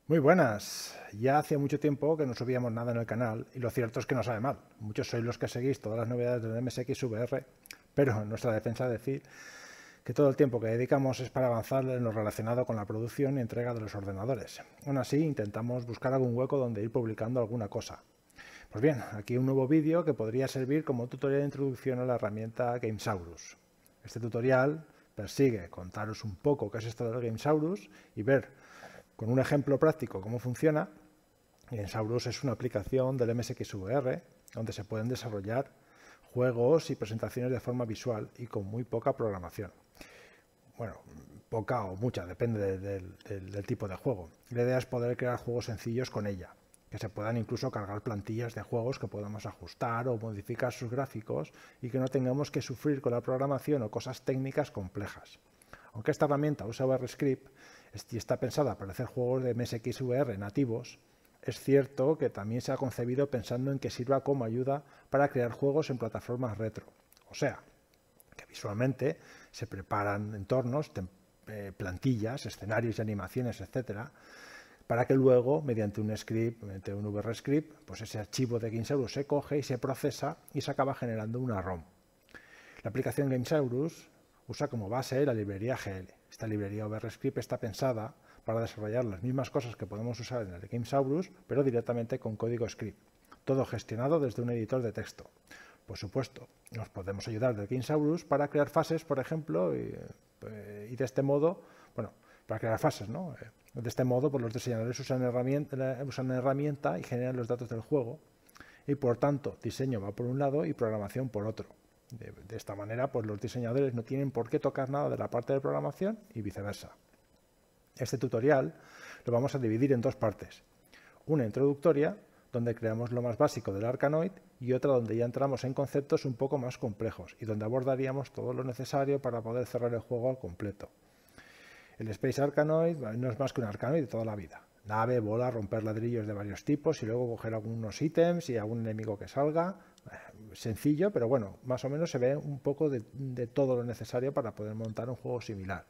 Muy buenas. Ya hacía mucho tiempo que no subíamos nada en el canal y lo cierto es que no sabe mal. Muchos sois los que seguís todas las novedades del MSX VR, pero en nuestra defensa decir que todo el tiempo que dedicamos es para avanzar en lo relacionado con la producción y entrega de los ordenadores. Aún así, intentamos buscar algún hueco donde ir publicando alguna cosa. Pues bien, aquí un nuevo vídeo que podría servir como tutorial de introducción a la herramienta Gamesaurus. Este tutorial persigue contaros un poco qué es esto del Gamesaurus y ver con un ejemplo práctico cómo funciona. Gamesaurus es una aplicación del MSX VR donde se pueden desarrollar juegos y presentaciones de forma visual y con muy poca programación. Bueno, poca o mucha, depende del tipo de juego. La idea es poder crear juegos sencillos con ella, que se puedan incluso cargar plantillas de juegos que podamos ajustar o modificar sus gráficos y que no tengamos que sufrir con la programación o cosas técnicas complejas. Aunque esta herramienta usa VRScript y está pensada para hacer juegos de MSX VR nativos, es cierto que también se ha concebido pensando en que sirva como ayuda para crear juegos en plataformas retro. O sea, que visualmente se preparan entornos, plantillas, escenarios y animaciones, etcétera, para que luego, mediante un script, mediante un VRScript, pues ese archivo de Gamesaurus se coge y se procesa y se acaba generando una ROM. La aplicación Gamesaurus usa como base la librería GL. Esta librería VRScript está pensada para desarrollar las mismas cosas que podemos usar en el Gamesaurus, pero directamente con código script. Todo gestionado desde un editor de texto. Por supuesto, nos podemos ayudar del Gamesaurus para crear fases, por ejemplo, y de este modo, bueno, para crear fases, ¿no? De este modo, pues los diseñadores usan herramienta y generan los datos del juego y, por tanto, diseño va por un lado y programación por otro. De esta manera, pues los diseñadores no tienen por qué tocar nada de la parte de programación y viceversa. Este tutorial lo vamos a dividir en dos partes. Una introductoria, donde creamos lo más básico del Arkanoid, y otra donde ya entramos en conceptos un poco más complejos y donde abordaríamos todo lo necesario para poder cerrar el juego al completo. El Space Arkanoid no es más que un Arkanoid de toda la vida. Nave, bola, romper ladrillos de varios tipos y luego coger algunos ítems y algún enemigo que salga. Sencillo, pero bueno, más o menos se ve un poco de todo lo necesario para poder montar un juego similar.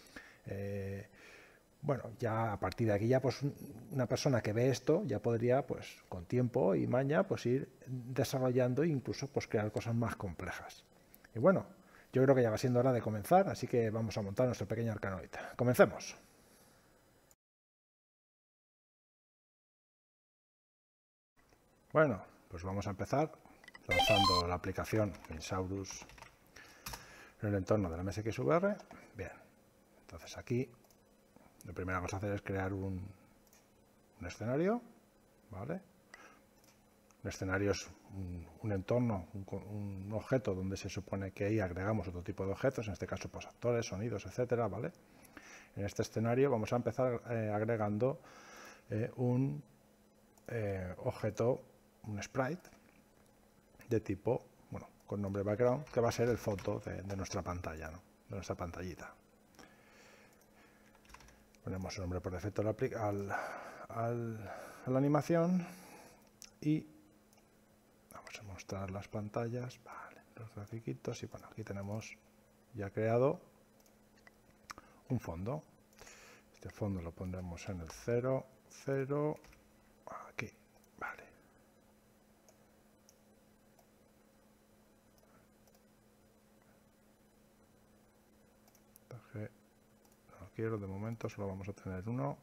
Bueno, ya a partir de aquí ya pues una persona que ve esto ya podría pues con tiempo y maña pues ir desarrollando e incluso pues crear cosas más complejas. Y bueno, yo creo que ya va siendo hora de comenzar, así que vamos a montar nuestro pequeño Arkanoid. Comencemos. Bueno, pues vamos a empezar lanzando la aplicación Gamesaurus en el entorno del MSX VR. Bien, entonces aquí lo primero que vamos a hacer es crear un escenario, ¿vale? Un escenario es un entorno, un objeto donde se supone que ahí agregamos otro tipo de objetos, en este caso pues actores, sonidos, etcétera, ¿vale? En este escenario vamos a empezar agregando un objeto, un sprite de tipo, bueno, con nombre background, que va a ser el fondo de nuestra pantalla, ¿no? De nuestra pantallita. Ponemos el nombre por defecto a la animación y vamos a mostrar las pantallas, vale, los grafiquitos y bueno, aquí tenemos ya creado un fondo. Este fondo lo pondremos en el 0, 0, aquí, vale. Entonces, no quiero, de momento solo vamos a tener uno.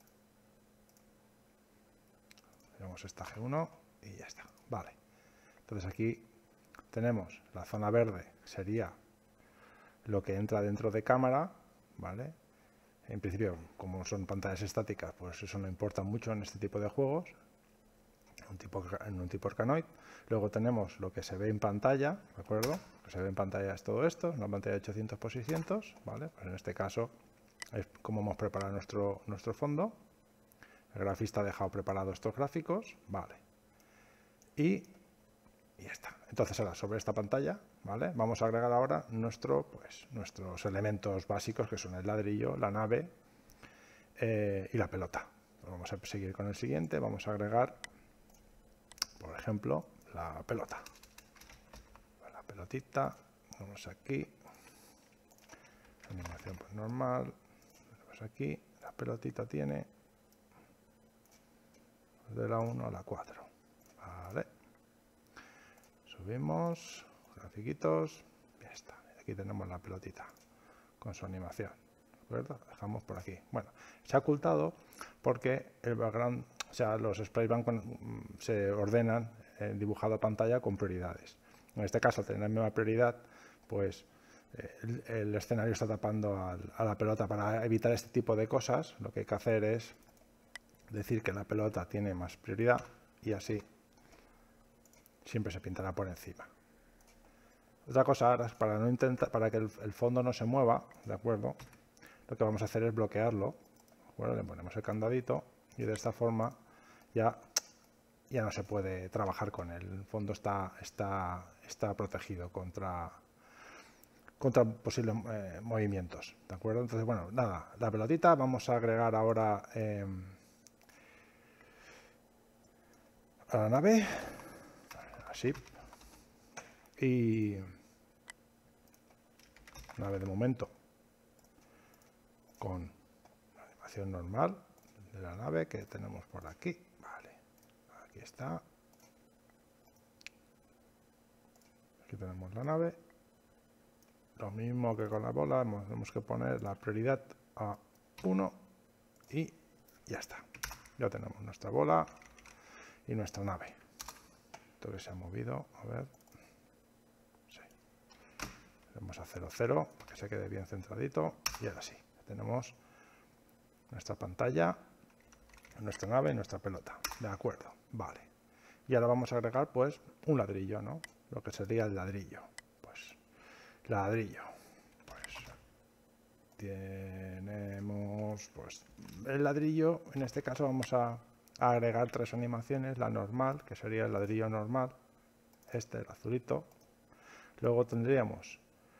Tenemos esta G1 y ya está, vale. Entonces aquí tenemos la zona verde, sería lo que entra dentro de cámara, ¿vale? En principio, como son pantallas estáticas, pues eso no importa mucho en este tipo de juegos, en un tipo Arkanoid. Luego tenemos lo que se ve en pantalla, ¿de acuerdo? Lo que se ve en pantalla es todo esto, una pantalla de 800 x 600, ¿vale? Pues en este caso es como hemos preparado nuestro fondo. El grafista ha dejado preparados estos gráficos, ¿vale? Y ya está. Entonces ahora sobre esta pantalla, ¿vale? Vamos a agregar ahora nuestros elementos básicos que son el ladrillo, la nave y la pelota. Vamos a seguir con el siguiente, vamos a agregar, por ejemplo, la pelota. La pelotita, vamos aquí, animación pues normal, vamos aquí, la pelotita tiene de la 1 a la 4. Vale. Subimos, grafiquitos, ya está. Aquí tenemos la pelotita con su animación. ¿De acuerdo? Dejamos por aquí. Bueno, se ha ocultado porque el background, o sea, los sprites se ordenan dibujado a pantalla con prioridades. En este caso, al tener la misma prioridad, pues el escenario está tapando a la pelota. Para evitar este tipo de cosas, lo que hay que hacer es decir que la pelota tiene más prioridad y así siempre se pintará por encima. Otra cosa ahora es para que el fondo no se mueva, ¿de acuerdo? Lo que vamos a hacer es bloquearlo, ¿de acuerdo? Le ponemos el candadito y de esta forma ya no se puede trabajar con él. El fondo está protegido contra posibles movimientos, ¿de acuerdo? Entonces, bueno, nada, la pelotita vamos a agregar ahora a la nave, así, y nave de momento con la animación normal de la nave que tenemos por aquí. Vale, aquí está. Aquí tenemos la nave. Lo mismo que con la bola, tenemos que poner la prioridad a 1 y ya está. Ya tenemos nuestra bola y nuestra nave. Esto que se ha movido, a ver. Sí. Vamos a 0, 0 para que se quede bien centradito. Y ahora sí, tenemos nuestra pantalla, nuestra nave y nuestra pelota. De acuerdo, vale. Y ahora vamos a agregar pues un ladrillo, ¿no? Lo que sería el ladrillo. Pues ladrillo. Pues tenemos pues el ladrillo. En este caso vamos a agregar 3 animaciones. La normal, que sería el ladrillo normal. El azulito. Luego tendríamos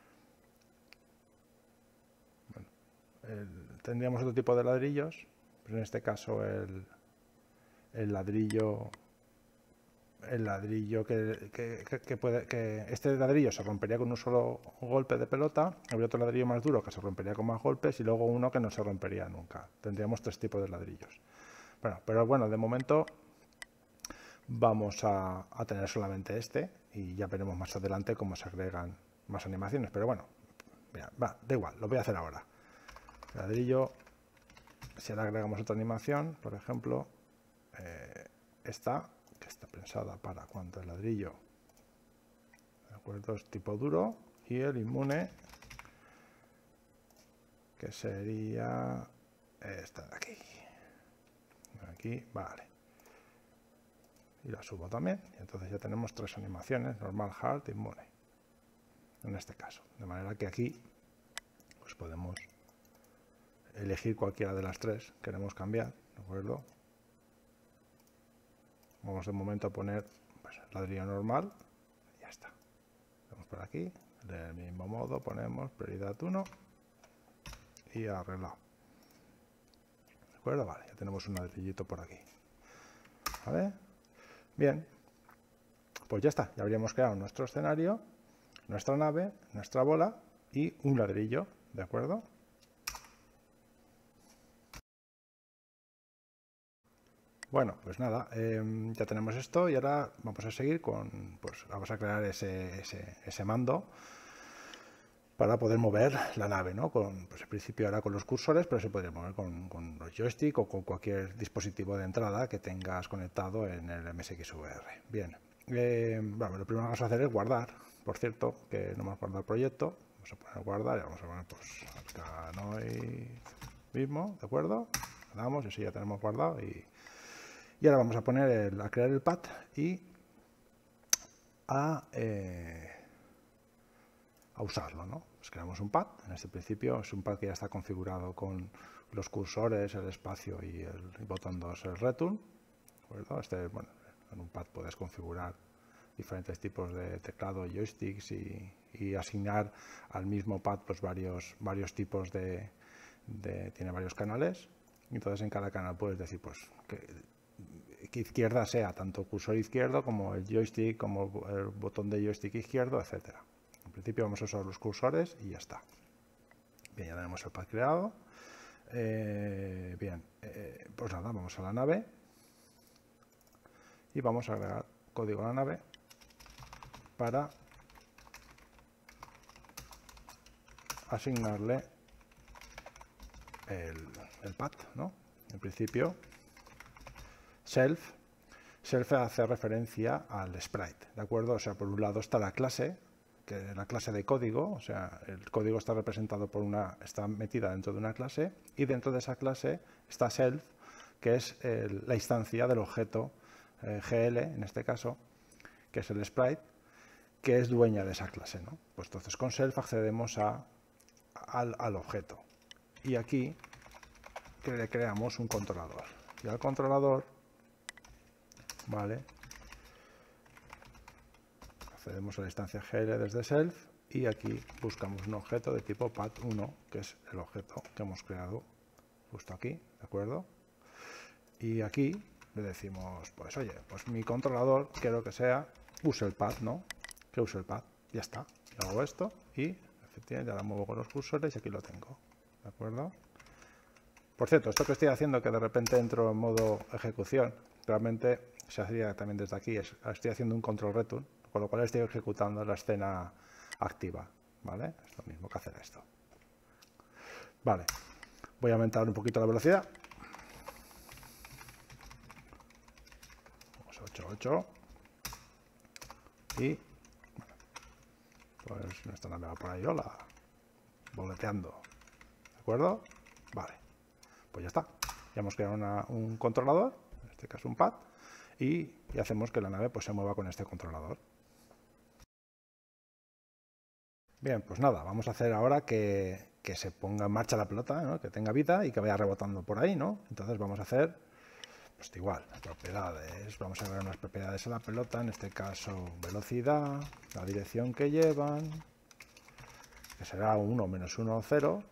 tendríamos otro tipo de ladrillos, pero en este caso el ladrillo que este ladrillo se rompería con un solo golpe de pelota, habría otro ladrillo más duro que se rompería con más golpes y luego uno que no se rompería nunca. Tendríamos 3 tipos de ladrillos. Bueno, pero bueno, de momento vamos a tener solamente este y ya veremos más adelante cómo se agregan más animaciones, pero bueno, mira, da igual, lo voy a hacer ahora. Ladrillo, si ahora agregamos otra animación, por ejemplo, esta, que está pensada para cuando el ladrillo, ¿de acuerdo? Es tipo duro, y el inmune, que sería esta de aquí. Aquí, vale. Y la subo también, y entonces ya tenemos 3 animaciones, normal, hard, inmune, en este caso. De manera que aquí pues podemos elegir cualquiera de las 3, queremos cambiar, ¿de acuerdo? Vamos de momento a poner pues, ladrillo normal, y ya está. Vamos por aquí, del mismo modo ponemos prioridad 1 y arreglado. ¿De acuerdo? Vale, ya tenemos un ladrillito por aquí. ¿Vale? Bien, pues ya está, ya habríamos creado nuestro escenario, nuestra nave, nuestra bola y un ladrillo, ¿de acuerdo? Bueno, pues nada, ya tenemos esto y ahora vamos a seguir con, pues vamos a crear ese mando para poder mover la nave, ¿no? Pues al principio ahora con los cursores, pero se podría mover con los joystick o con cualquier dispositivo de entrada que tengas conectado en el MSXVR. Bien, bueno, lo primero que vamos a hacer es guardar, por cierto, que no hemos guardado el proyecto. Vamos a poner guardar y vamos a poner pues Arcanoid mismo, ¿de acuerdo? Le damos y así ya tenemos guardado y ahora vamos a poner a crear el pad y a usarlo, ¿no? Pues creamos un pad, en este principio es un pad que ya está configurado con los cursores, el espacio y el botón 2, el return, ¿de acuerdo? Bueno, en un pad puedes configurar diferentes tipos de teclado, joysticks y asignar al mismo pad pues varios tipos tiene varios canales, entonces en cada canal puedes decir pues que izquierda sea tanto cursor izquierdo como el joystick, como el botón de joystick izquierdo, etcétera. En principio vamos a usar los cursores y ya está. Bien, ya tenemos el pad creado. Bien, pues nada, vamos a la nave. y vamos a agregar código a la nave para asignarle el path, ¿no? En principio, self hace referencia al sprite, ¿de acuerdo? O sea, por un lado está la clase, que es la clase de código, o sea, el código está representado por está metida dentro de una clase, y dentro de esa clase está self, que es la instancia del objeto GL, en este caso, que es el sprite, que es dueña de esa clase, ¿no? Pues entonces con self accedemos al objeto, y aquí le creamos un controlador, y al controlador, vale, accedemos a la instancia GL desde self, y aquí buscamos un objeto de tipo path1, que es el objeto que hemos creado justo aquí, ¿de acuerdo? Y aquí le decimos, pues oye, pues mi controlador quiero que use el path, ¿no? Que use el path, ya está. Y hago esto y efectivamente ya la muevo con los cursores y aquí lo tengo, ¿de acuerdo? Por cierto, esto que estoy haciendo, que de repente entro en modo ejecución, realmente se hacía también desde aquí, estoy haciendo un control return, con lo cual estoy ejecutando la escena activa, ¿vale? Es lo mismo que hacer esto. Vale, voy a aumentar un poquito la velocidad. 8 y bueno, pues nuestra nave va por ahí, hola, boleteando, ¿de acuerdo? Vale, pues ya está, ya hemos creado un controlador, en este caso un path, y hacemos que la nave pues se mueva con este controlador. Bien, pues nada, vamos a hacer ahora que se ponga en marcha la pelota, ¿no? Que tenga vida y que vaya rebotando por ahí, ¿no? Entonces vamos a hacer pues igual, las propiedades, vamos a ver unas propiedades a la pelota, en este caso velocidad, la dirección que llevan, que será 1, menos 1 o 0,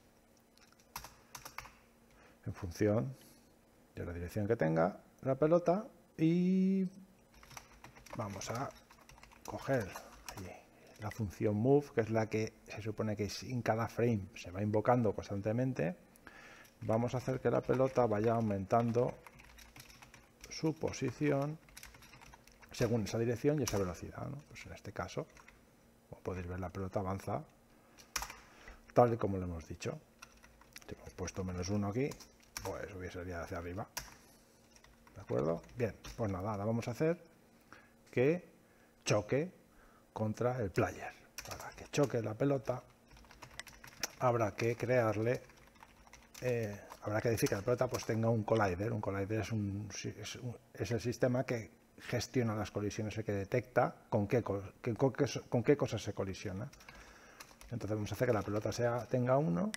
en función de la dirección que tenga la pelota, y vamos a coger la función move, que es la que se supone que en cada frame se va invocando constantemente. Vamos a hacer que la pelota vaya aumentando su posición según esa dirección y esa velocidad, ¿no? Pues en este caso, como podéis ver, la pelota avanza tal y como lo hemos dicho. Si hemos puesto menos 1 aquí, pues hubiese ido hacia arriba, ¿de acuerdo? Bien, pues nada, ahora vamos a hacer que choque contra el player. Para que choque la pelota habrá que crearle, habrá que decir que la pelota pues tenga un collider. Un collider es el sistema que gestiona las colisiones, el que detecta con qué cosas se colisiona. Entonces vamos a hacer que la pelota tenga 1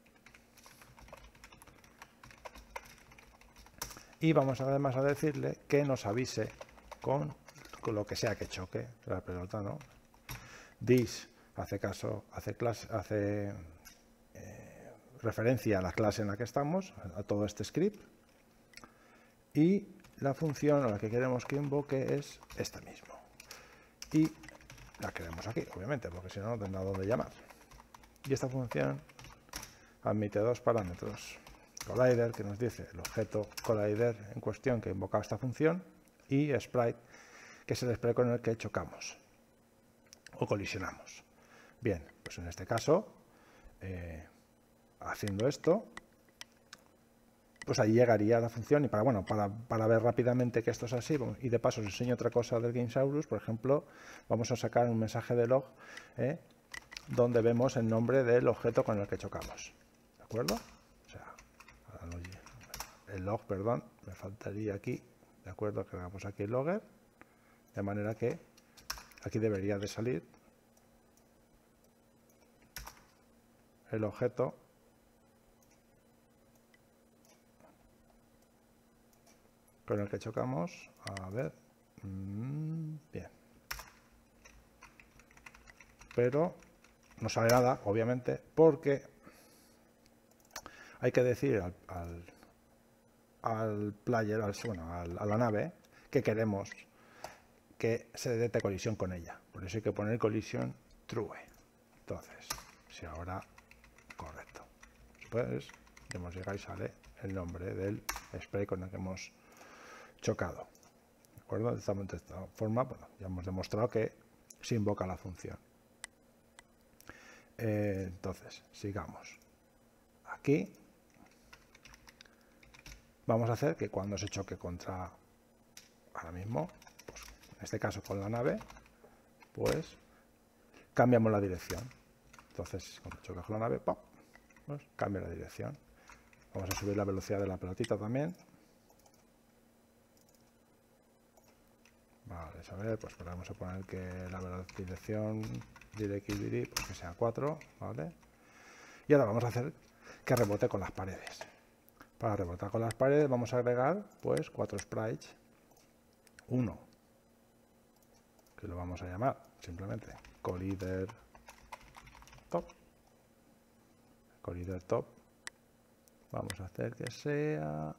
y vamos además a decirle que nos avise con lo que sea que choque la pelota, ¿no? This hace referencia a la clase en la que estamos, a todo este script, y la función a la que queremos que invoque es esta misma. Y la queremos aquí, obviamente, porque si no, no tendrá dónde llamar. Y esta función admite dos parámetros. Collider, que nos dice el objeto collider en cuestión que invoca esta función, y sprite, que es el sprite con el que chocamos o colisionamos. Bien, pues en este caso, haciendo esto, pues ahí llegaría la función. Y para ver rápidamente que esto es así, y de paso os enseño otra cosa del Gamesaurus. Por ejemplo, vamos a sacar un mensaje de log donde vemos el nombre del objeto con el que chocamos, ¿de acuerdo? O sea, el log, perdón, me faltaría aquí, ¿de acuerdo? Creamos aquí el logger, de manera que aquí debería de salir el objeto con el que chocamos. A ver, bien, pero no sale nada, obviamente, porque hay que decir al player, a la nave, que queremos que se detecte colisión con ella. Por eso hay que poner colisión true. Entonces, si ahora, correcto, pues llega y sale el nombre del spray con el que hemos chocado. acuerdo? De esta forma, bueno, ya hemos demostrado que se invoca la función. Entonces, sigamos. Aquí vamos a hacer que cuando se choque contra, ahora mismo, pues, en este caso con la nave, pues cambiamos la dirección. Entonces, cuando choque con la nave, ¡pum!, pues cambia la dirección. Vamos a subir la velocidad de la pelotita también. Vale, a ver, pues vamos a poner que la dirección DirectX pues que sea 4, ¿vale? Y ahora vamos a hacer que rebote con las paredes. Para rebotar con las paredes vamos a agregar pues 4 sprites. Uno, que lo vamos a llamar simplemente Collider Top. Collider Top. Vamos a hacer que sea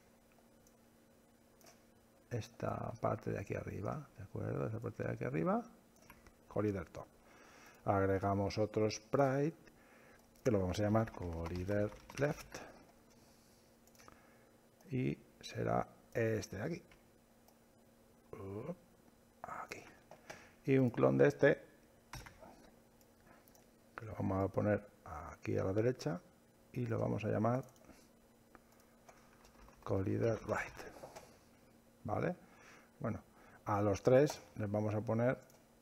esta parte de aquí arriba, ¿de acuerdo? Esa parte de aquí arriba, Collider Top. Agregamos otro sprite que lo vamos a llamar Collider Left y será este de aquí. Aquí. Y un clon de este que lo vamos a poner aquí a la derecha y lo vamos a llamar Collider Right. ¿Vale? Bueno, a los tres les vamos a poner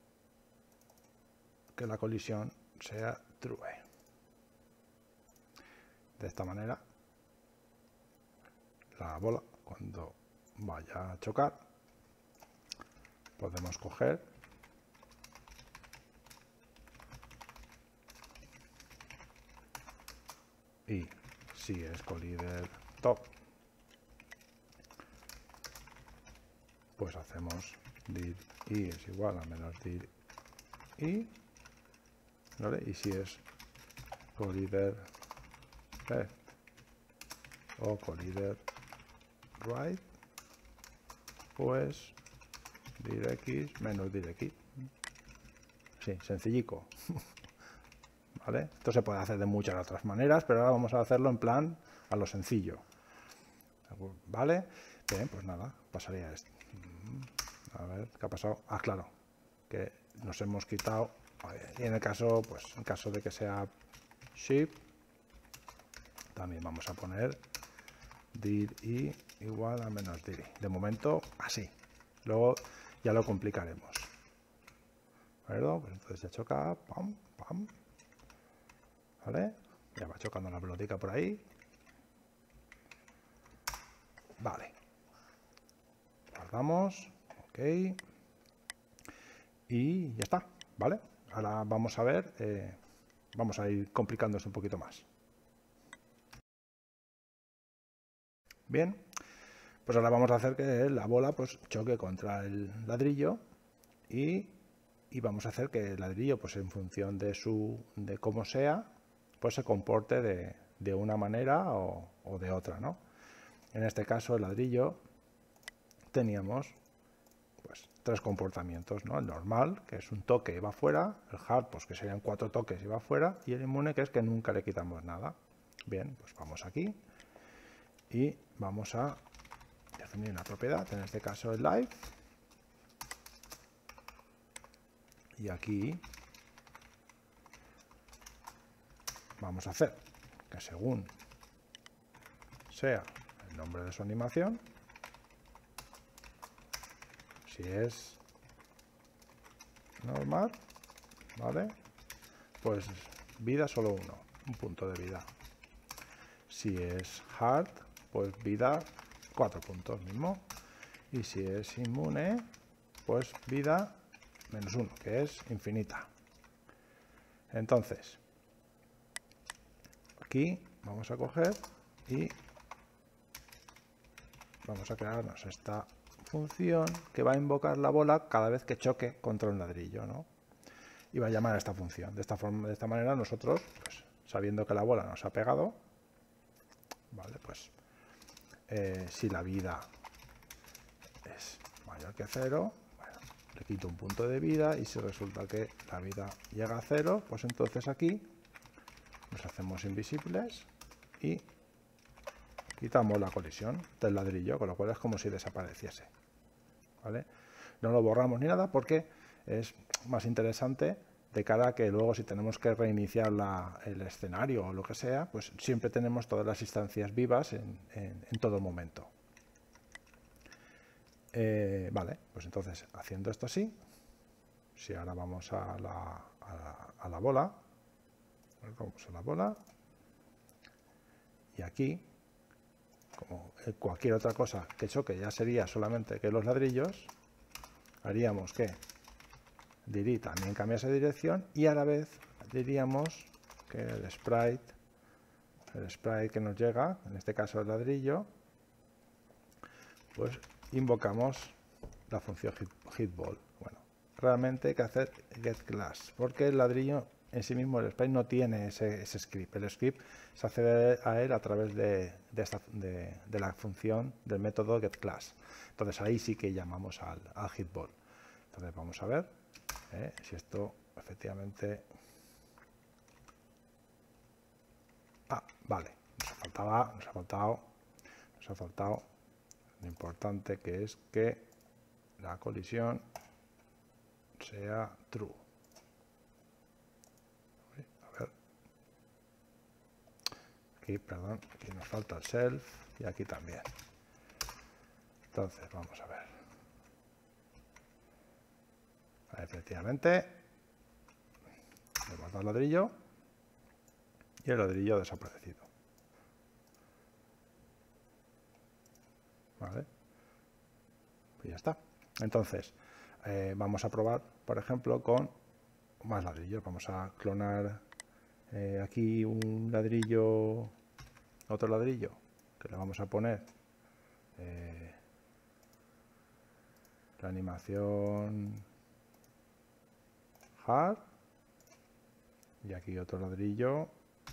que la colisión sea true. De esta manera, la bola, cuando vaya a chocar, podemos coger y si es Collider Top, pues hacemos dir i es igual a menos dir i, ¿vale? Y si es Collider Left o Collider Right, pues dir x menos dir x. Sí, sencillico. ¿Vale? Esto se puede hacer de muchas otras maneras, pero ahora vamos a hacerlo en plan a lo sencillo. ¿Vale? Bien, pues nada, pasaría esto. A ver, ¿qué ha pasado? Ah, claro, que nos hemos quitado. Y en el caso, pues en caso de que sea shift, también vamos a poner dir i igual a menos dir i. De momento, así. Luego ya lo complicaremos. ¿De acuerdo? Pues entonces ya choca, pam, pam. ¿Vale? Ya va chocando la pelotica por ahí. Vale. Guardamos. Ok. Y ya está. ¿Vale? Ahora vamos a ver. Vamos a ir complicándose un poquito más. Bien. Pues ahora vamos a hacer que la bola pues choque contra el ladrillo y vamos a hacer que el ladrillo pues en función de cómo sea pues se comporte de una manera o de otra, ¿no? En este caso el ladrillo teníamos pues 3 comportamientos, ¿no? El normal, que es un toque y va fuera, el hard, pues que serían 4 toques y va fuera, y el inmune, que es que nunca le quitamos nada. Bien, pues vamos aquí y vamos a definir una propiedad, en este caso el live, y aquí vamos a hacer que según sea el nombre de su animación, si es normal, ¿vale? Pues vida solo 1, un punto de vida. Si es hard, pues vida 4 puntos mismo. Y si es inmune, pues vida menos 1, que es infinita. Entonces, aquí vamos a coger y vamos a crearnos esta función que va a invocar la bola cada vez que choque contra un ladrillo, ¿no? Y va a llamar a esta función. De esta manera nosotros, pues, sabiendo que la bola nos ha pegado, vale, pues si la vida es mayor que 0, bueno, le quito un punto de vida, y si resulta que la vida llega a 0, pues entonces aquí nos hacemos invisibles y quitamos la colisión del ladrillo, con lo cual es como si desapareciese. ¿vale? No lo borramos ni nada porque es más interesante de cara a que luego si tenemos que reiniciar el escenario o lo que sea, pues siempre tenemos todas las instancias vivas en todo momento. Vale, pues entonces haciendo esto así, si ahora vamos a la bola, vamos a la bola, y aquí, como cualquier otra cosa que choque ya sería solamente que los ladrillos, haríamos que Diri también cambiase de dirección y a la vez diríamos que el sprite que nos llega, en este caso el ladrillo, pues invocamos la función hitBall. Bueno, realmente hay que hacer getClass porque el ladrillo en sí mismo, el sprite no tiene ese script. El script se accede a él a través de la función del método getClass. Entonces ahí sí que llamamos al hitBall. Entonces vamos a ver si esto efectivamente... Vale, nos ha faltado lo importante, que es que la colisión sea true. A ver. Aquí, perdón, aquí nos falta el self y aquí también. Entonces, vamos a ver. Efectivamente, le hemos dado el ladrillo y el ladrillo ha desaparecido. ¿Vale? Pues ya está. Entonces, vamos a probar, por ejemplo, con más ladrillos. Vamos a clonar aquí un ladrillo, otro ladrillo, que le vamos a poner la animación hard, y aquí otro ladrillo,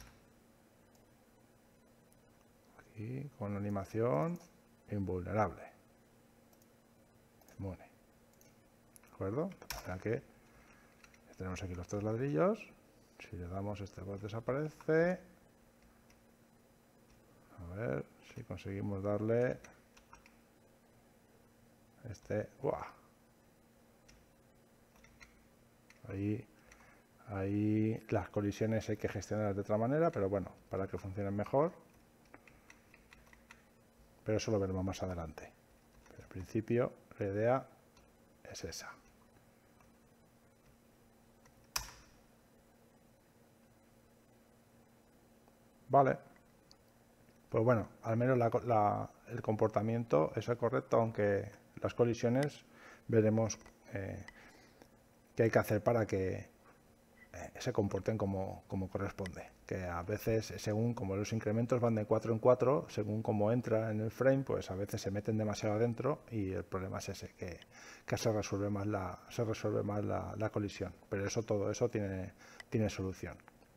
aquí con la animación invulnerable, inmune. ¿De acuerdo? O que tenemos aquí los tres ladrillos. Si le damos este, pues desaparece. A ver si conseguimos darle este. ¡Buah! Ahí las colisiones hay que gestionarlas de otra manera, pero bueno, para que funcionen mejor. Pero eso lo veremos más adelante. Pero en principio la idea es esa. Vale. Pues bueno, al menos el comportamiento es el correcto, aunque las colisiones veremos qué hay que hacer para que se comporten como corresponde. Que a veces, según como los incrementos van de 4 en 4, según como entra en el frame, pues a veces se meten demasiado adentro y el problema es ese, que se resuelve más la colisión. Pero todo eso tiene solución.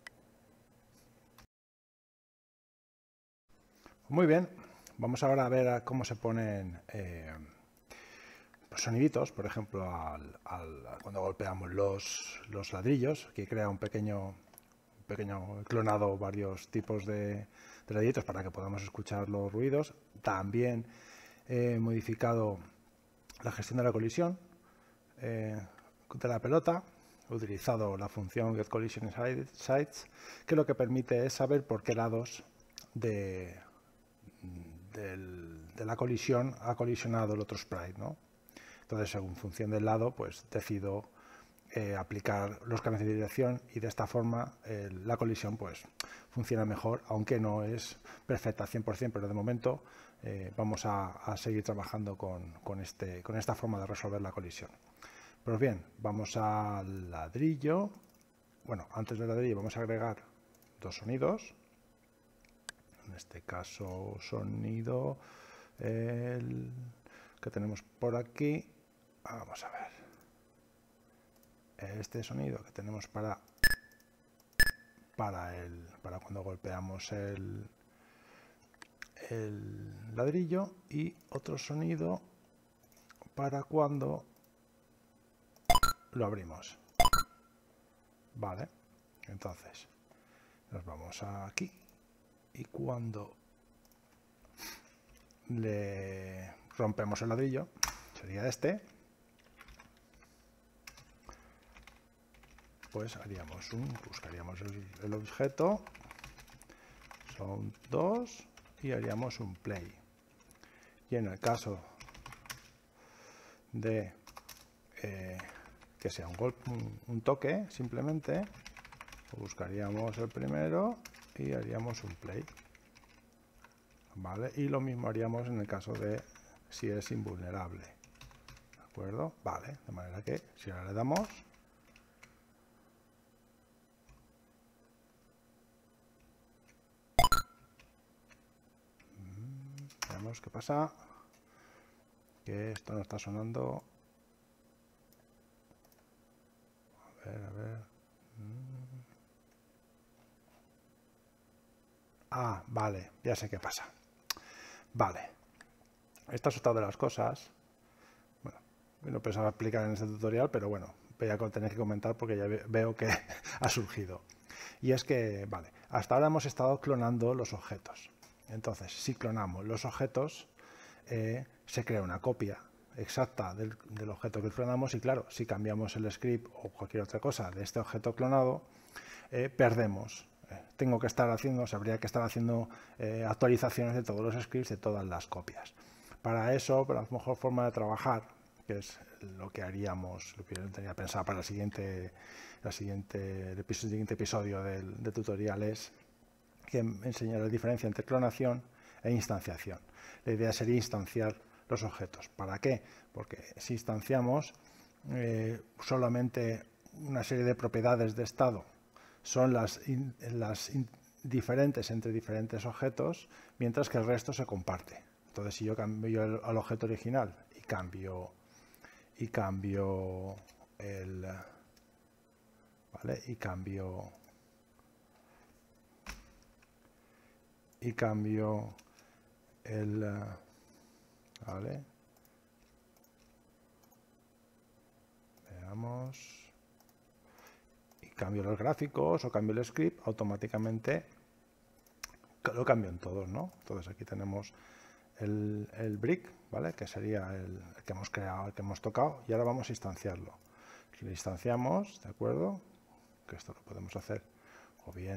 Muy bien, vamos ahora a ver cómo se ponen soniditos, por ejemplo, cuando golpeamos los ladrillos. Aquí crea un pequeño clonado varios tipos de ladrillitos para que podamos escuchar los ruidos. También he modificado la gestión de la colisión de la pelota. He utilizado la función getCollisionSides, que lo que permite es saber por qué lados de la colisión ha colisionado el otro sprite, ¿no? Entonces, según función del lado, pues decido aplicar los cambios de dirección y de esta forma la colisión pues funciona mejor, aunque no es perfecta al 100%, pero de momento vamos a seguir trabajando con esta forma de resolver la colisión. Pues bien, vamos al ladrillo. Bueno, antes del ladrillo vamos a agregar dos sonidos. En este caso, sonido que tenemos por aquí. Vamos a ver. Este sonido que tenemos para cuando golpeamos el ladrillo, y otro sonido para cuando lo abrimos. Vale, entonces nos vamos aquí y cuando le rompemos el ladrillo, sería este, pues buscaríamos el objeto, son 2 y haríamos un play. Y en el caso de que sea un toque, simplemente buscaríamos el primero y haríamos un play. ¿Vale? Y lo mismo haríamos en el caso de si es invulnerable. ¿De acuerdo? Vale, de manera que si ahora le damos, veamos qué pasa, que esto no está sonando. A ver. Ah, vale, ya sé qué pasa. Vale, esta es otra de las cosas. Bueno, no pensaba explicar en este tutorial, pero bueno, voy a tener que comentar porque ya veo que ha surgido. Y es que, vale, hasta ahora hemos estado clonando los objetos. Entonces, si clonamos los objetos, se crea una copia exacta del objeto que clonamos y claro, si cambiamos el script o cualquier otra cosa de este objeto clonado, perdemos. Tengo que estar haciendo, habría que estar haciendo actualizaciones de todos los scripts, de todas las copias. Para eso, para la mejor forma de trabajar, que es lo que haríamos, lo que yo tenía pensado para el siguiente episodio del tutorial, es que enseñar la diferencia entre clonación e instanciación. La idea sería instanciar los objetos. ¿Para qué? Porque si instanciamos solamente una serie de propiedades de estado son las diferentes entre diferentes objetos, mientras que el resto se comparte. Entonces, si yo cambio al objeto original y cambio el, ¿vale? y cambio el, ¿vale? Veamos. Y cambio los gráficos o cambio el script, automáticamente lo cambio en todos, ¿no? Entonces aquí tenemos el brick, ¿vale? Que sería el que hemos creado, el que hemos tocado, y ahora vamos a instanciarlo. Si lo instanciamos, ¿de acuerdo? Que esto lo podemos hacer o bien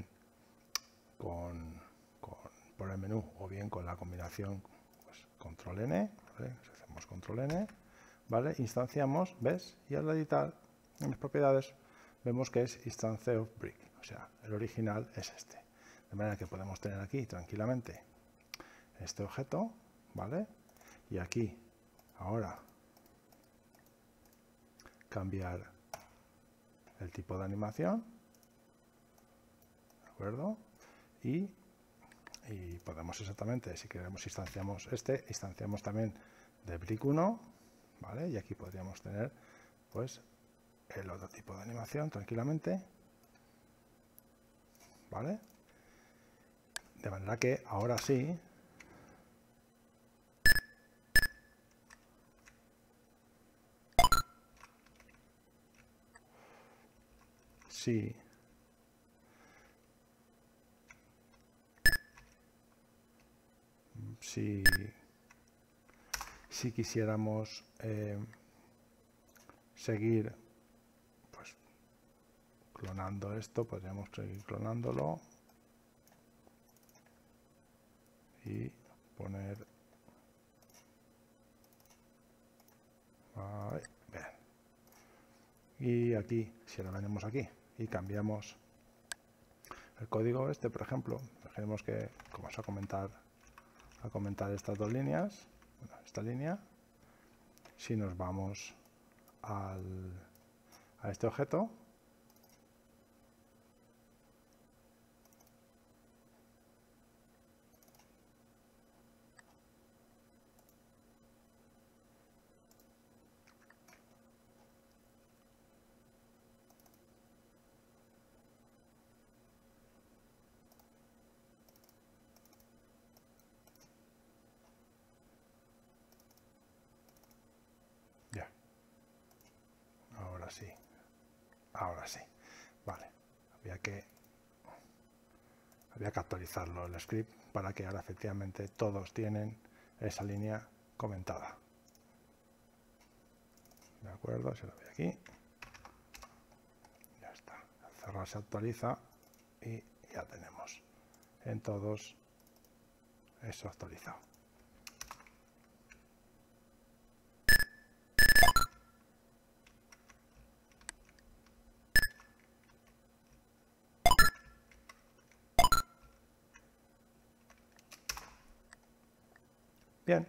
por el menú o bien con la combinación pues, control N, ¿vale? Si hacemos control N, ¿vale? Instanciamos, ¿ves? Y al editar en las propiedades vemos que es instance of brick, o sea, el original es este. De manera que podemos tener aquí tranquilamente este objeto, ¿vale? Y aquí, ahora, cambiar el tipo de animación, ¿de acuerdo? Y podemos exactamente, si queremos instanciamos instanciamos también de brick 1, ¿vale? Y aquí podríamos tener, pues, el otro tipo de animación tranquilamente, ¿vale? De manera que ahora sí, si quisiéramos seguir pues, clonando esto, podríamos seguir clonándolo y poner bien. Y aquí, si ahora venimos aquí y cambiamos el código este, por ejemplo, dejemos que vamos a comentar estas dos líneas, bueno, esta línea, si nos vamos a este objeto, ya, ahora sí, vale, había que actualizarlo el script para que ahora efectivamente todos tienen esa línea comentada. ¿De acuerdo? Se lo doy aquí. Ya está. Al cerrar se actualiza y ya tenemos en todos eso actualizado. Bien.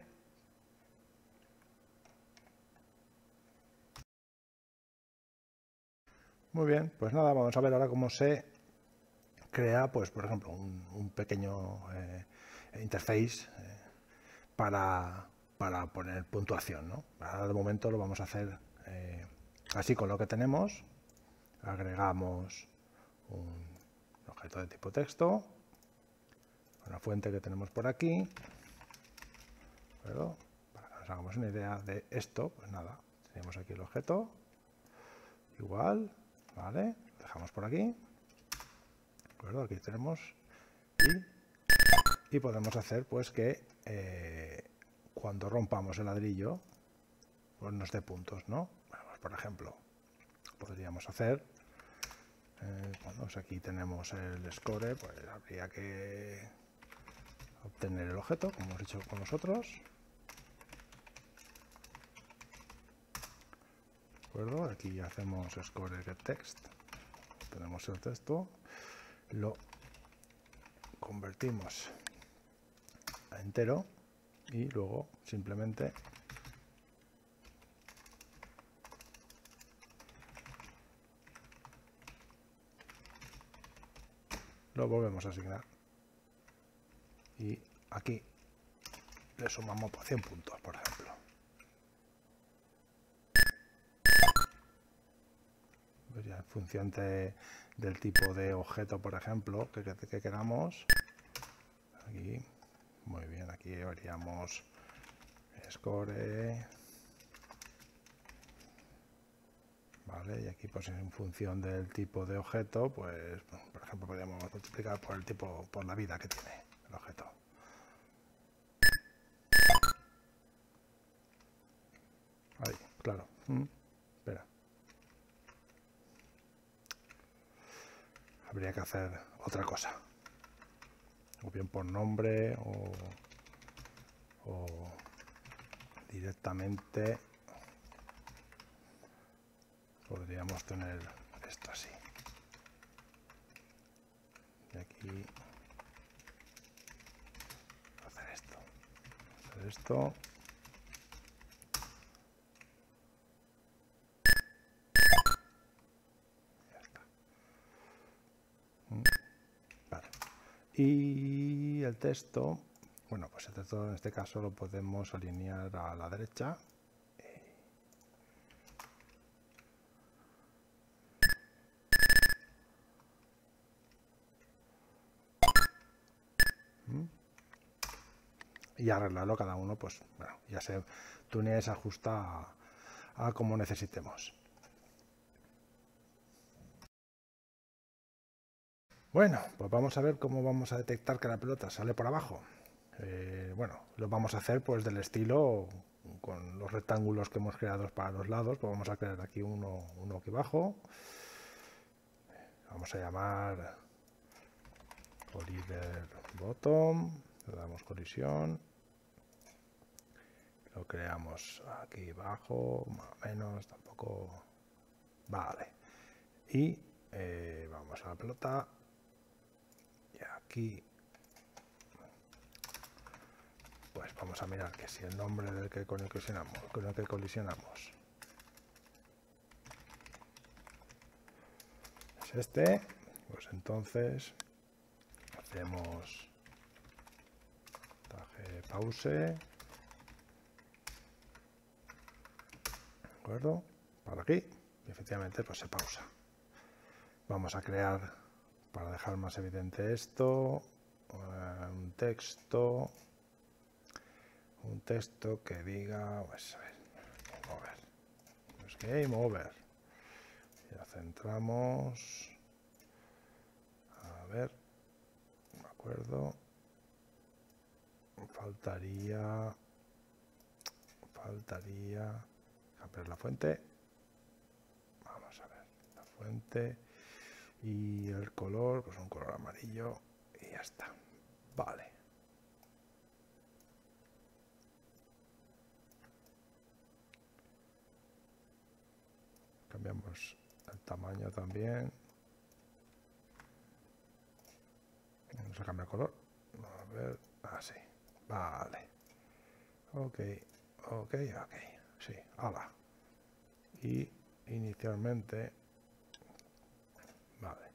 Muy bien, pues nada, vamos a ver ahora cómo se crea, pues por ejemplo, un pequeño interface para poner puntuación, ¿no? Ahora de momento lo vamos a hacer así con lo que tenemos. Agregamos un objeto de tipo texto, una fuente que tenemos por aquí, ¿verdad? Para que nos hagamos una idea de esto, pues nada, tenemos aquí el objeto, igual, ¿vale? Lo dejamos por aquí, ¿verdad? Aquí tenemos y podemos hacer pues que cuando rompamos el ladrillo pues nos dé puntos, ¿no? Bueno, pues, por ejemplo, podríamos hacer bueno, pues aquí tenemos el score, pues habría que obtener el objeto, como hemos hecho con nosotros. ¿De acuerdo? Aquí hacemos score get text, tenemos el texto, lo convertimos a entero y luego simplemente lo volvemos a asignar y aquí le sumamos 100 puntos, por ejemplo. Pues ya en función del tipo de objeto, por ejemplo, que queramos. Aquí, muy bien, aquí haríamos score. Vale, y aquí pues en función del tipo de objeto, pues por ejemplo podríamos multiplicar por el tipo, por la vida que tiene el objeto. Ahí, claro. Espera. Habría que hacer otra cosa. O bien por nombre o directamente podríamos tener esto así. Y aquí hacer esto. Hacer esto. Ya está. Vale. Y el texto, bueno, pues el texto en este caso lo podemos alinear a la derecha. Y arreglarlo cada uno, pues bueno, ya se tunea y se ajusta a como necesitemos. Bueno, pues vamos a ver cómo vamos a detectar que la pelota sale por abajo. Bueno, lo vamos a hacer pues del estilo con los rectángulos que hemos creado para los lados, pues vamos a crear aquí uno aquí abajo. Vamos a llamar collider bottom, le damos colisión, lo creamos aquí abajo, más o menos, tampoco vale. Y vamos a la pelota y aquí pues vamos a mirar que si el nombre del que con el que colisionamos es este, pues entonces hacemos tag pause, ¿de acuerdo? Para aquí y efectivamente pues se pausa. Vamos a crear, para dejar más evidente esto, un texto que diga, pues a ver, game over. Ya centramos. A ver, de acuerdo. Faltaría Abrir la fuente. Vamos a ver la fuente y el color, pues un color amarillo y ya está. Vale. Cambiamos el tamaño también. Vamos a cambiar el color. A ver, así. Vale. Ok. Sí, hala. Y inicialmente, vale.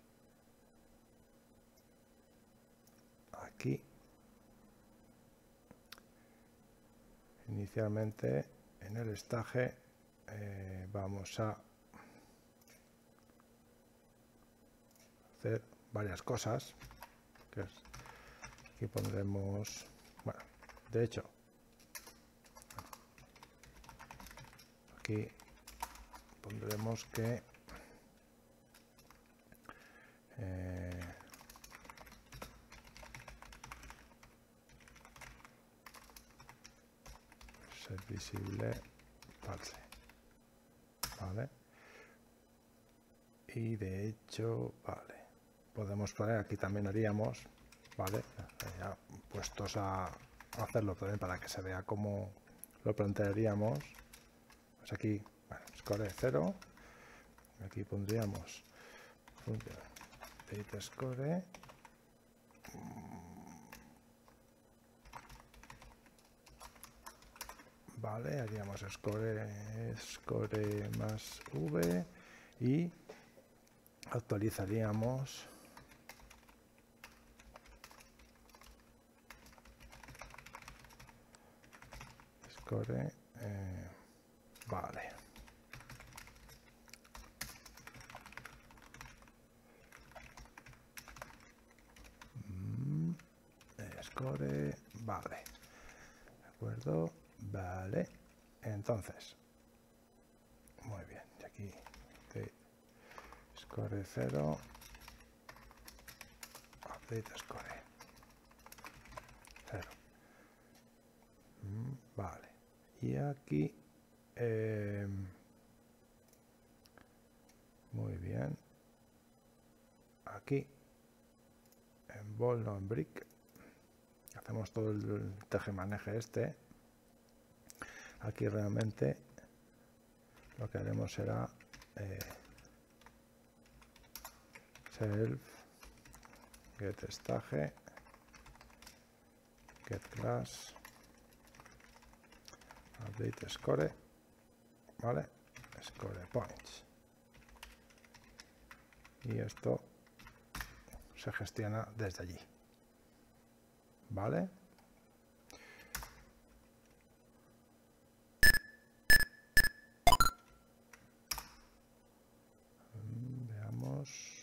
Aquí. Inicialmente, en el estaje, vamos a hacer varias cosas. Aquí pondremos, bueno, de hecho, aquí pondremos que ser visible false, vale, y de hecho, vale, podemos poner, aquí también haríamos, vale, ya puestos a hacerlo también para que se vea cómo lo plantearíamos, pues aquí, bueno, score 0, aquí pondríamos date score, vale, haríamos score más v y actualizaríamos score, vale, score, vale, de acuerdo, vale, entonces, muy bien, y aquí score 0, update score 0, vale, y aquí muy bien, aquí en ball, no en brick, hacemos todo el tejemaneje este. Aquí realmente lo que haremos será self get stage get class update score, vale, score points, y esto se gestiona desde allí, vale. Veamos.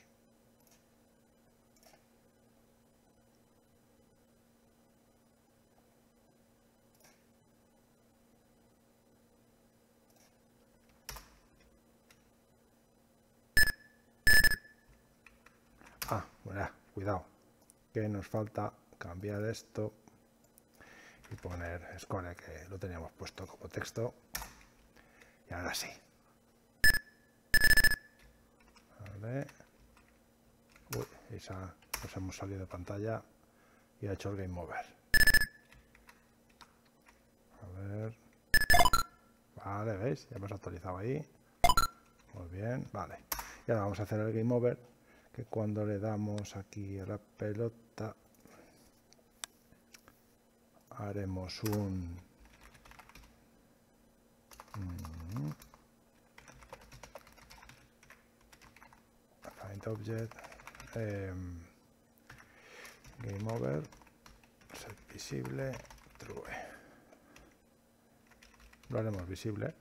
Ah, bueno, cuidado, que nos falta cambiar esto y poner score, que lo teníamos puesto como texto, y ahora sí. Vale. Uy, nos hemos salido de pantalla y ha hecho el game over. A ver. Vale, ¿veis? Ya hemos actualizado ahí. Muy bien, vale. Y ahora vamos a hacer el game over, que cuando le damos aquí a la pelota haremos un find object, game over, set visible, true. Lo haremos visible.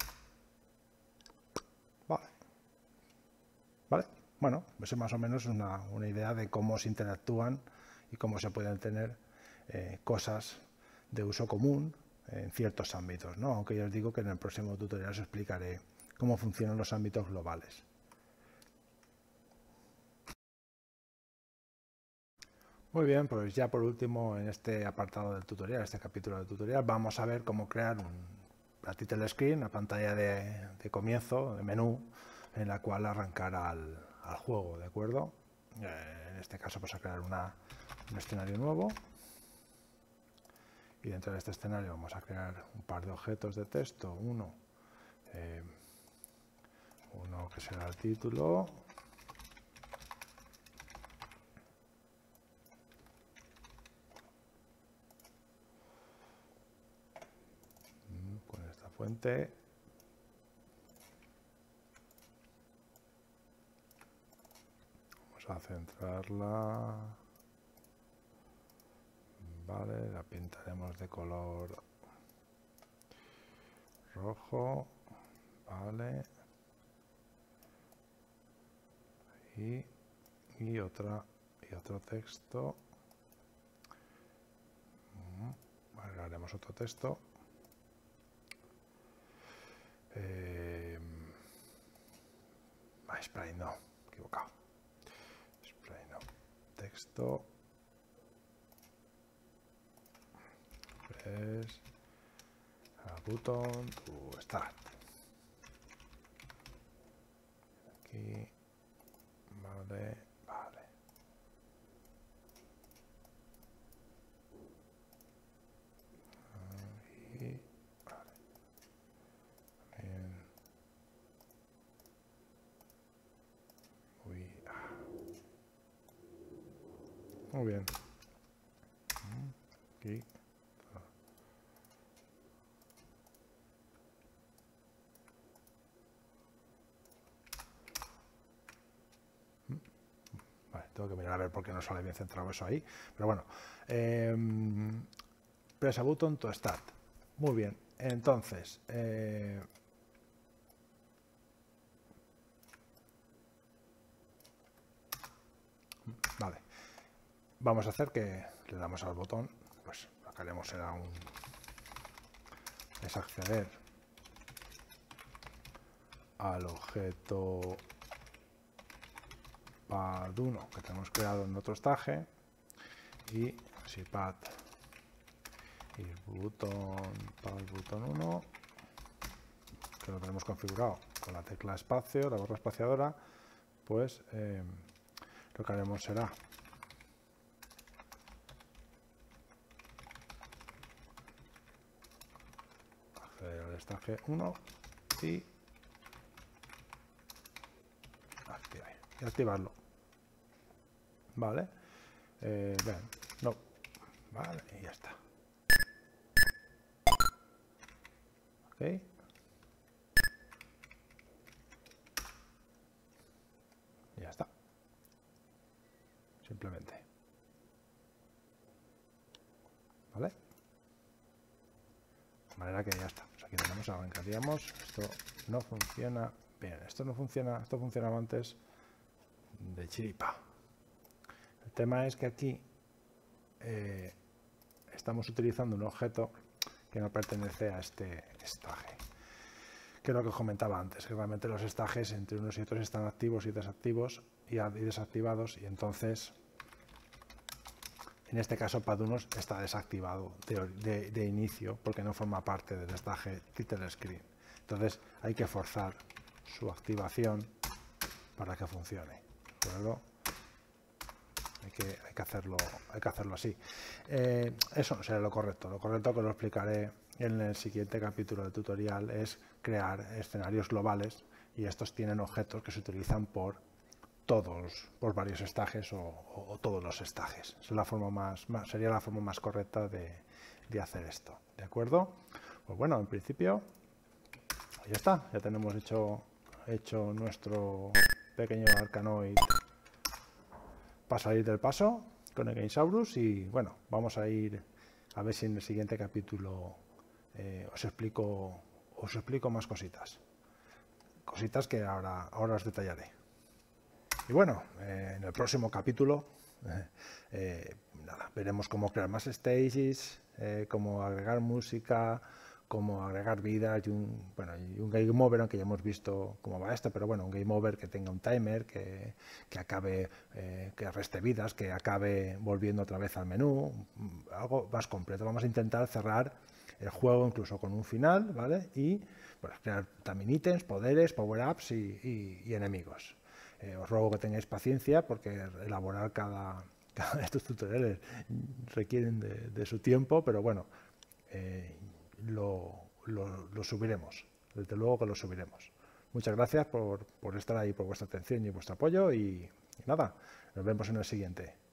Vale. Vale. Bueno, eso más o menos es una idea de cómo se interactúan y cómo se pueden tener cosas de uso común en ciertos ámbitos, ¿no? Aunque ya os digo que en el próximo tutorial os explicaré cómo funcionan los ámbitos globales. Muy bien, pues ya por último en este apartado del tutorial, este capítulo del tutorial, vamos a ver cómo crear la title screen, la pantalla de comienzo, de menú, en la cual arrancar al juego, ¿de acuerdo? En este caso vamos a crear un escenario nuevo y dentro de este escenario vamos a crear un par de objetos de texto, uno que será el título, con esta fuente, vamos a centrarla, vale, la pintaremos de color rojo, vale, y otro texto, agregaremos otro texto, sprite no, equivocado, sprite no, texto, es button to start, aquí, vale, vale, y vale, bien, muy bien, aquí. Vale, tengo que mirar a ver por qué no sale bien centrado eso ahí, pero bueno, press a button to start. Muy bien, entonces vale, vamos a hacer que le damos al botón, pues lo que haremos será es acceder al objeto pad1 que tenemos creado en otro stage y si pad y button 1 que lo tenemos configurado con la tecla espacio, la barra espaciadora, pues lo que haremos será acceder al stage 1 y activarlo. Vale, ven, no, vale, y ya está. Ok. Y ya está. Simplemente. ¿Vale? De manera que ya está. Pues aquí tenemos, arrancaríamos. Esto no funciona bien. Esto no funciona, esto funcionaba antes de chiripa. El tema es que aquí estamos utilizando un objeto que no pertenece a este stage. Que es lo que os comentaba antes, que realmente los stages entre unos y otros están activos y desactivos y desactivados, y entonces en este caso pad1 está desactivado de inicio porque no forma parte del stage title screen. Entonces hay que forzar su activación para que funcione. ¿De acuerdo? Hay que hacerlo así. Eso no será lo correcto. Lo correcto, que lo explicaré en el siguiente capítulo del tutorial, es crear escenarios globales, y estos tienen objetos que se utilizan por varios stages o todos los stages. Es la forma sería la forma más correcta de hacer esto. ¿De acuerdo? Pues bueno, en principio ya está. Ya tenemos hecho nuestro pequeño Arkanoid para salir del paso con el Gamesaurus, y bueno, vamos a ir a ver si en el siguiente capítulo os explico más cositas que ahora os detallaré. Y bueno, en el próximo capítulo veremos cómo crear más stages, cómo agregar música, cómo agregar vidas y un game over, aunque ya hemos visto cómo va esto, pero bueno, un game over que tenga un timer, que acabe, que reste vidas, que acabe volviendo otra vez al menú, algo más completo. Vamos a intentar cerrar el juego incluso con un final, ¿vale? Y pues, crear también ítems, poderes, power-ups y enemigos. Os ruego que tengáis paciencia porque elaborar cada de estos tutoriales requieren de su tiempo, pero bueno, lo subiremos. Desde luego que lo subiremos. Muchas gracias por estar ahí, por vuestra atención y vuestro apoyo y nada, nos vemos en el siguiente.